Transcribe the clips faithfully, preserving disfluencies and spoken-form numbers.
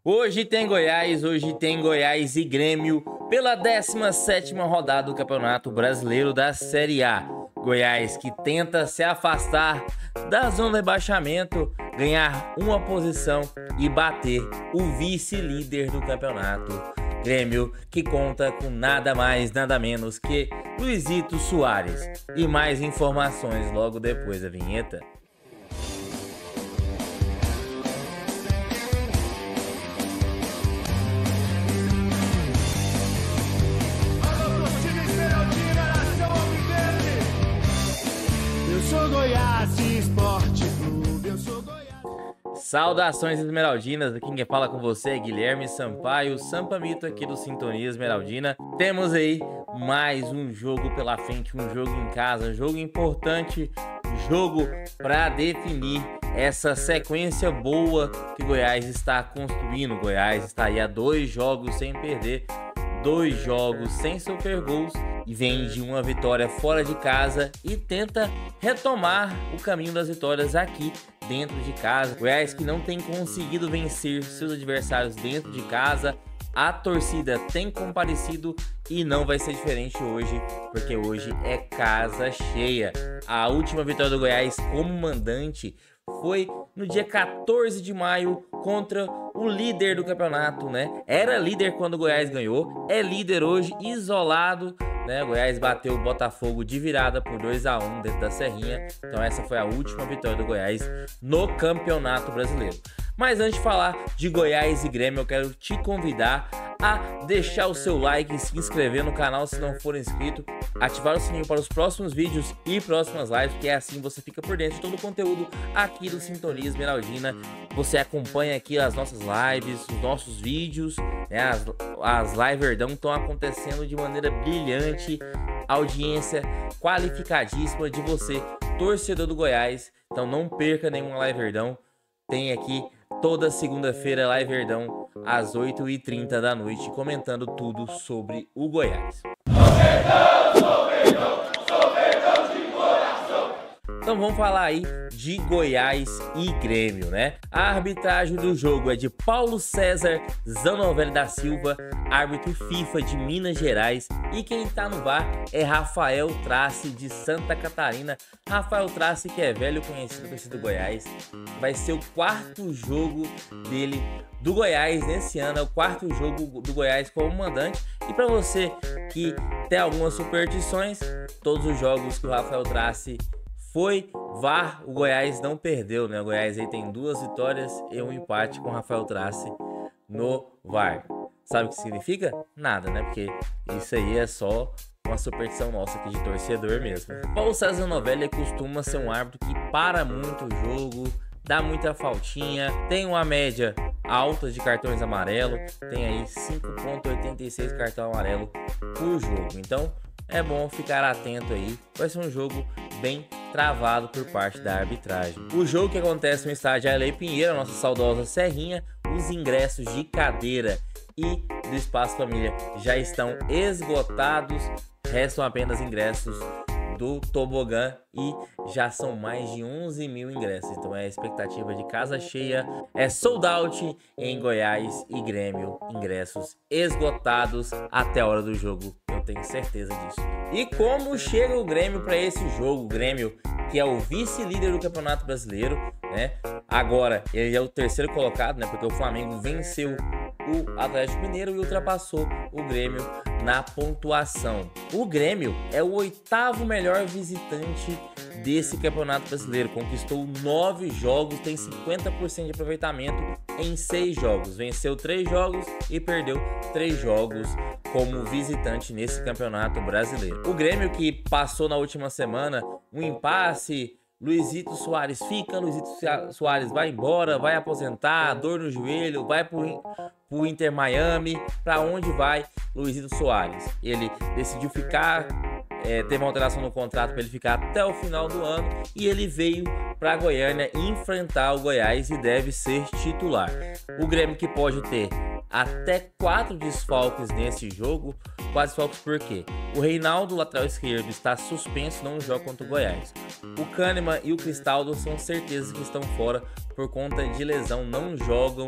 Hoje tem Goiás, hoje tem Goiás e Grêmio pela décima sétima rodada do Campeonato Brasileiro da Série A. Goiás que tenta se afastar da zona de rebaixamento, ganhar uma posição e bater o vice-líder do campeonato. Grêmio que conta com nada mais, nada menos que Luizito Soares. E mais informações logo depois da vinheta. Saudações esmeraldinas, aqui quem fala com você é Guilherme Sampaio, Sampamito aqui do Sintonia Esmeraldina. Temos aí mais um jogo pela frente, um jogo em casa, um jogo importante, jogo para definir essa sequência boa que Goiás está construindo. Goiás está aí a dois jogos sem perder, dois jogos sem sofrer gols e vem de uma vitória fora de casa e tenta retomar o caminho das vitórias aqui dentro de casa. Goiás que não tem conseguido vencer seus adversários dentro de casa. A torcida tem comparecido e não vai ser diferente hoje, porque hoje é casa cheia. A última vitória do Goiás como mandante foi no dia quatorze de maio contra o líder do campeonato, né? Era líder quando o Goiás ganhou, é líder hoje, isolado, né? O Goiás bateu o Botafogo de virada por dois a um dentro da Serrinha. Então essa foi a última vitória do Goiás no Campeonato Brasileiro. Mas antes de falar de Goiás e Grêmio, eu quero te convidar a deixar o seu like e se inscrever no canal se não for inscrito, ativar o sininho para os próximos vídeos e próximas lives, que é assim você fica por dentro de todo o conteúdo aqui do Sintonia Esmeraldina. Você acompanha aqui as nossas lives, os nossos vídeos, né? As, as live verdão estão acontecendo de maneira brilhante, audiência qualificadíssima de você, torcedor do Goiás. Então não perca nenhuma live verdão, tem aqui toda segunda-feira live verdão às oito e trinta da noite, comentando tudo sobre o Goiás. Então vamos falar aí de Goiás e Grêmio, né? A arbitragem do jogo é de Paulo César Zanovelli da Silva, árbitro FIFA de Minas Gerais, e quem tá no V A R é Rafael Trace de Santa Catarina. Rafael Trace, que é velho conhecido do Goiás, vai ser o quarto jogo dele do Goiás nesse ano, é o quarto jogo do Goiás como mandante. E para você que tem algumas superstições, todos os jogos que o Rafael Trace foi V A R, o Goiás não perdeu, né? O Goiás aí tem duas vitórias e um empate com o Rafael Trace no V A R. Sabe o que significa? Nada, né? Porque isso aí é só uma superstição nossa aqui de torcedor mesmo. Paulo César Zanovelli costuma ser um árbitro que para muito o jogo, dá muita faltinha, tem uma média alta de cartões amarelos, tem aí cinco vírgula oitenta e seis cartão amarelo por jogo. Então é bom ficar atento aí, vai ser um jogo bem travado por parte da arbitragem. O jogo que acontece no estádio Arley Pinheiro, nossa saudosa Serrinha, os ingressos de cadeira e do Espaço Família já estão esgotados, restam apenas ingressos do tobogã e já são mais de onze mil ingressos. Então é a expectativa de casa cheia, é sold out em Goiás e Grêmio, ingressos esgotados até a hora do jogo, eu tenho certeza disso. E como chega o Grêmio para esse jogo? O Grêmio, que é o vice-líder do Campeonato Brasileiro, né? Agora ele é o terceiro colocado, né? Porque o Flamengo venceu o Atlético Mineiro e ultrapassou o Grêmio na pontuação. O Grêmio é o oitavo melhor visitante desse Campeonato Brasileiro, conquistou nove jogos, tem cinquenta por cento de aproveitamento em seis jogos, venceu três jogos e perdeu três jogos como visitante nesse Campeonato Brasileiro. O Grêmio, que passou na última semana um impasse, Luizito Soares fica, Luizito Soares vai embora, vai aposentar, dor no joelho, vai pro, pro Inter Miami, para onde vai Luizito Soares? Ele decidiu ficar, é, teve uma alteração no contrato para ele ficar até o final do ano e ele veio para Goiânia enfrentar o Goiás e deve ser titular. O Grêmio, que pode ter até quatro desfalques nesse jogo. Quatro desfalques por quê? O Reinaldo, lateral esquerdo, está suspenso, não joga contra o Goiás. O Kahneman e o Cristaldo são certezas que estão fora por conta de lesão, não jogam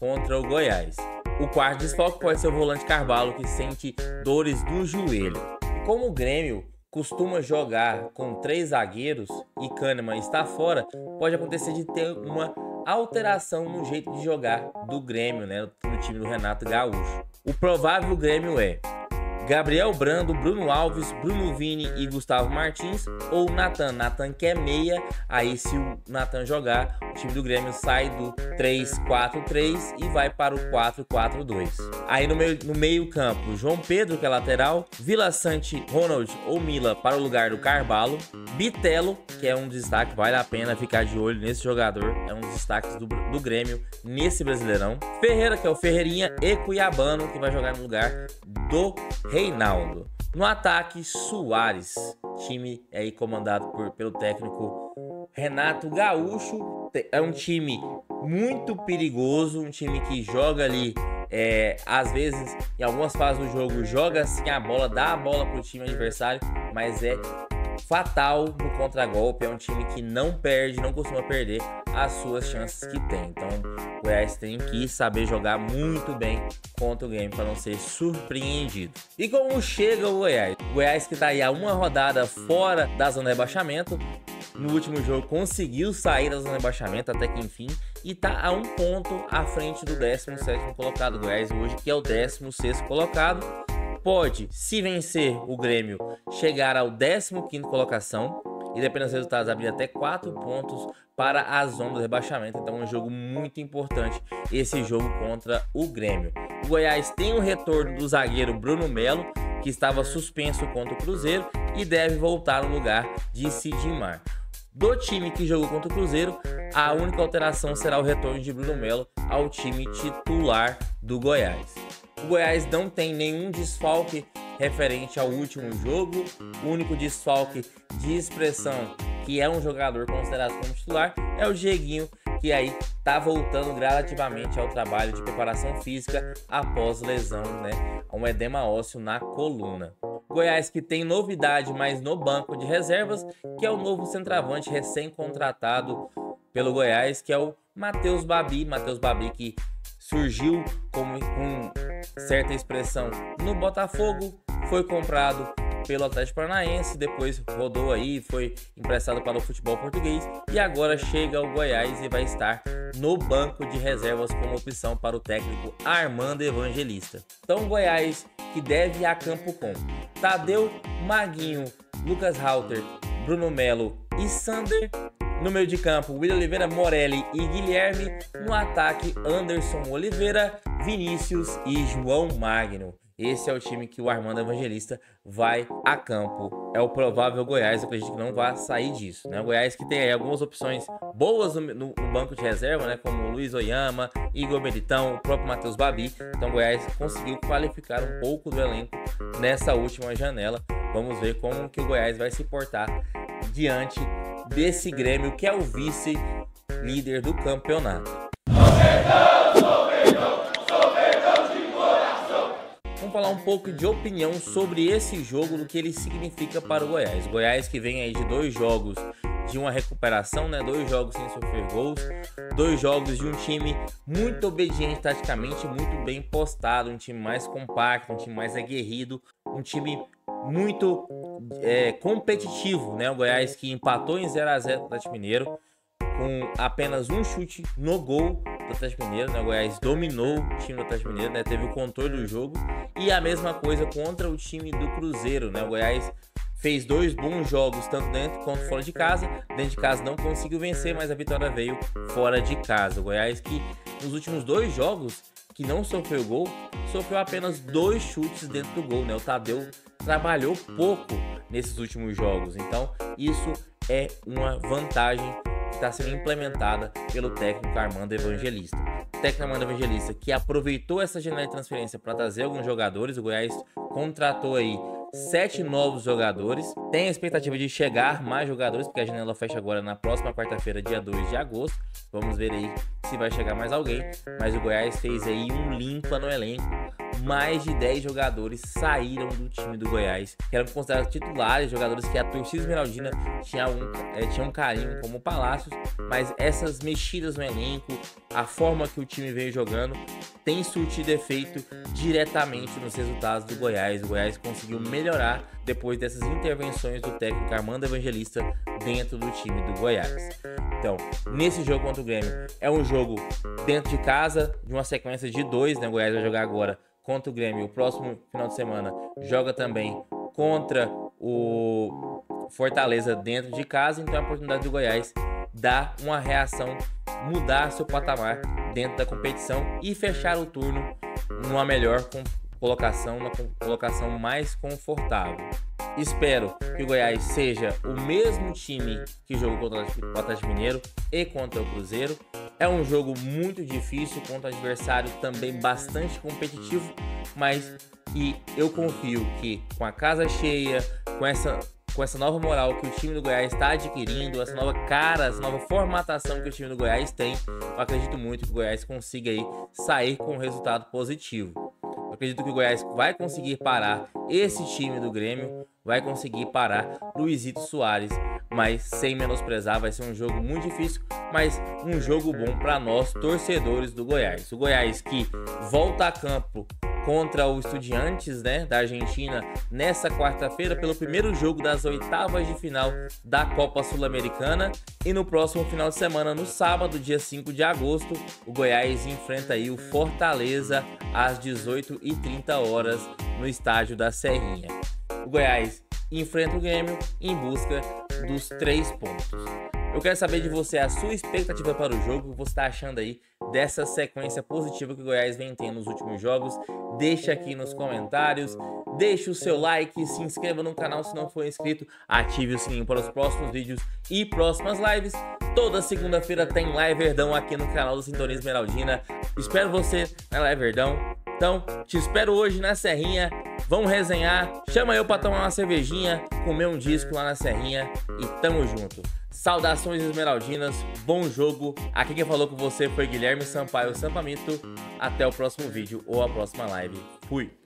contra o Goiás. O quarto desfalque pode ser o volante Carvalho, que sente dores do joelho. E como o Grêmio costuma jogar com três zagueiros e Kahneman está fora, pode acontecer de ter uma alteração no jeito de jogar do Grêmio, né, no time do Renato Gaúcho. O provável Grêmio é Gabriel Brando, Bruno Alves, Bruno Vini e Gustavo Martins, ou Nathan. Nathan que é meia, aí se o Nathan jogar, o time do Grêmio sai do três quatro três e vai para o quatro quatro dois. Aí no meio, no meio campo, João Pedro, que é lateral, Vila Sante, Ronald ou Mila para o lugar do Carvalho, Bitelo, que é um destaque, vale a pena ficar de olho nesse jogador, é um dos destaques do, do Grêmio nesse Brasileirão, Ferreira, que é o Ferreirinha, e Cuiabano, que vai jogar no lugar do Reinaldo. No ataque, Soares, time aí comandado por, pelo técnico Renato Gaúcho. É um time muito perigoso, um time que joga ali, é, às vezes, em algumas fases do jogo, joga assim a bola, dá a bola para o time adversário, mas é fatal no contragolpe. É um time que não perde, não costuma perder as suas chances que tem. Então, o Goiás tem que saber jogar muito bem contra o Grêmio para não ser surpreendido. E como chega o Goiás? O Goiás que está aí a uma rodada fora da zona de rebaixamento. No último jogo conseguiu sair da zona de rebaixamento até que enfim, e está a um ponto à frente do décimo sétimo colocado. O Goiás hoje, que é o décimo sexto colocado, pode, se vencer o Grêmio, chegar ao décimo quinto colocação e, dependendo dos resultados, abrir até quatro pontos para a zona do rebaixamento. Então é um jogo muito importante esse jogo contra o Grêmio. O Goiás tem o retorno do zagueiro Bruno Melo, que estava suspenso contra o Cruzeiro e deve voltar no lugar de Sidmar. Do time que jogou contra o Cruzeiro, a única alteração será o retorno de Bruno Melo ao time titular do Goiás. O Goiás não tem nenhum desfalque referente ao último jogo. O único desfalque de expressão, que é um jogador considerado como titular, é o Dieguinho, que aí tá voltando gradativamente ao trabalho de preparação física após lesão, né, um edema ósseo na coluna. Goiás que tem novidade, mas no banco de reservas, que é o novo centroavante recém-contratado pelo Goiás, que é o Matheus Babi. Matheus Babi, que surgiu como, com certa expressão no Botafogo, foi comprado pelo Atlético Paranaense, depois rodou aí, foi emprestado para o futebol português e agora chega ao Goiás e vai estar no banco de reservas como opção para o técnico Armando Evangelista. Então o Goiás que deve ir a campo com Tadeu, Maguinho, Lucas Halter, Bruno Melo e Sander. No meio de campo, William Oliveira, Morelli e Guilherme. No ataque, Anderson Oliveira, Vinícius e João Magno. Esse é o time que o Armando Evangelista vai a campo. É o provável Goiás, eu acredito que não vai sair disso, né? O Goiás que tem aí algumas opções boas no, no, no banco de reserva, né? Como Luiz Oyama, Igor Meritão, o próprio Matheus Babi. Então o Goiás conseguiu qualificar um pouco do elenco nessa última janela. Vamos ver como que o Goiás vai se portar diante desse Grêmio, que é o vice-líder do campeonato. Vamos falar um pouco de opinião sobre esse jogo, do que ele significa para o Goiás. O Goiás que vem aí de dois jogos de uma recuperação, né? Dois jogos sem sofrer gols, dois jogos de um time muito obediente taticamente, muito bem postado, um time mais compacto, um time mais aguerrido, um time muito é, competitivo, né? O Goiás que empatou em zero a zero com o Atlético Mineiro, com apenas um chute no gol do Atlético Mineiro, né? O Goiás dominou o time do Atlético Mineiro, né? Teve o controle do jogo, e a mesma coisa contra o time do Cruzeiro, né? O Goiás fez dois bons jogos, tanto dentro quanto fora de casa. Dentro de casa não conseguiu vencer, mas a vitória veio fora de casa. O Goiás que nos últimos dois jogos que não sofreu gol, sofreu apenas dois chutes dentro do gol, né? O Tadeu trabalhou pouco nesses últimos jogos, então isso é uma vantagem que está sendo implementada pelo técnico Armando Evangelista. O técnico Armando Evangelista que aproveitou essa janela de transferência para trazer alguns jogadores. O Goiás contratou aí sete novos jogadores, tem a expectativa de chegar mais jogadores, porque a janela fecha agora na próxima quarta-feira, dia dois de agosto. Vamos ver aí se vai chegar mais alguém, mas o Goiás fez aí um limpa no elenco, mais de dez jogadores saíram do time do Goiás, que eram considerados titulares, jogadores que a torcida esmeraldina tinha um, é, tinha um carinho, como o Palácios, mas essas mexidas no elenco, a forma que o time veio jogando, tem surtido efeito diretamente nos resultados do Goiás. O Goiás conseguiu melhorar depois dessas intervenções do técnico Armando Evangelista dentro do time do Goiás. Então, nesse jogo contra o Grêmio, é um jogo dentro de casa, de uma sequência de dois, né? O Goiás vai jogar agora contra o Grêmio. O próximo final de semana joga também contra o Fortaleza dentro de casa. Então, é a oportunidade do Goiás dar uma reação, mudar seu patamar dentro da competição e fechar o turno numa melhor colocação, uma colocação mais confortável. Espero que o Goiás seja o mesmo time que jogou contra o Atlético Mineiro e contra o Cruzeiro. É um jogo muito difícil contra um adversário também bastante competitivo, mas e eu confio que com a casa cheia, com essa com essa nova moral que o time do Goiás está adquirindo, essa nova cara, essa nova formatação que o time do Goiás tem, eu acredito muito que o Goiás consiga aí sair com um resultado positivo. Eu acredito que o Goiás vai conseguir parar esse time do Grêmio, vai conseguir parar Luizito Soares, mas sem menosprezar, vai ser um jogo muito difícil, mas um jogo bom para nós, torcedores do Goiás. O Goiás que volta a campo contra o Estudiantes, né, da Argentina nessa quarta-feira pelo primeiro jogo das oitavas de final da Copa Sul-Americana, e no próximo final de semana, no sábado, dia cinco de agosto, o Goiás enfrenta aí o Fortaleza às dezoito e trinta horas no estádio da Serrinha. O Goiás enfrenta o Grêmio em busca dos três pontos. Eu quero saber de você a sua expectativa para o jogo, o que você está achando aí dessa sequência positiva que o Goiás vem tendo nos últimos jogos. Deixa aqui nos comentários, deixe o seu like, se inscreva no canal se não for inscrito, ative o sininho para os próximos vídeos e próximas lives. Toda segunda-feira tem Live Verdão aqui no canal do Sintonia Esmeraldina. Espero você na Live Verdão. Então, te espero hoje na Serrinha. Vamos resenhar, chama eu para tomar uma cervejinha, comer um disco lá na Serrinha e tamo junto. Saudações esmeraldinas, bom jogo. Aqui quem falou com você foi Guilherme Sampaio Sampamito. Até o próximo vídeo ou a próxima live. Fui!